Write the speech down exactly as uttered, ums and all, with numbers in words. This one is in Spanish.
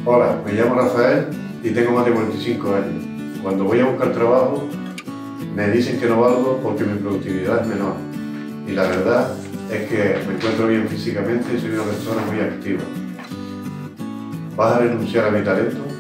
Hola, me llamo Rafael y tengo más de cuarenta y cinco años. Cuando voy a buscar trabajo, me dicen que no valgo porque mi productividad es menor. Y la verdad es que me encuentro bien físicamente y soy una persona muy activa. ¿Vas a renunciar a mi talento?